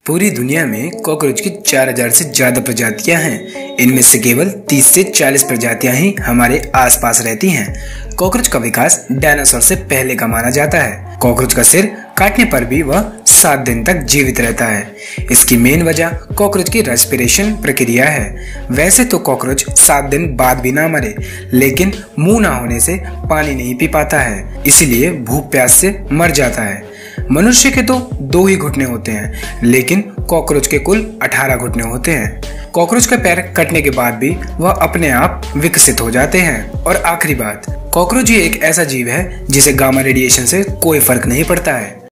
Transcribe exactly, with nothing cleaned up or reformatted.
पूरी दुनिया में कॉकरोच की चार हज़ार से ज्यादा प्रजातियां हैं। इनमें से केवल तीस से चालीस प्रजातियां ही हमारे आसपास रहती हैं। कॉकरोच का विकास डायनासोर से पहले का माना जाता है। कॉकरोच का सिर काटने पर भी वह सात दिन तक जीवित रहता है। इसकी मेन वजह कॉकरोच की रेस्पिरेशन प्रक्रिया है। वैसे तो कॉकरोच सात दिन बाद भी ना मरे, लेकिन मुंह ना होने से पानी नहीं पी पाता है, इसीलिए भूख प्यास से मर जाता है। मनुष्य के तो दो ही घुटने होते हैं, लेकिन कॉकरोच के कुल अठारह घुटने होते हैं। कॉकरोच का पैर कटने के बाद भी वह अपने आप विकसित हो जाते हैं। और आखिरी बात, कॉकरोच ही एक ऐसा जीव है जिसे गामा रेडिएशन से कोई फर्क नहीं पड़ता है।